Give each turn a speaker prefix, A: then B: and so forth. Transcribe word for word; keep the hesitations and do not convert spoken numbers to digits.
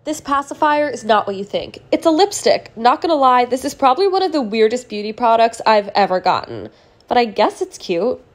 A: This pacifier is not what you think. It's a lipstick. Not gonna lie, this is probably one of the weirdest beauty products I've ever gotten. But I guess it's cute.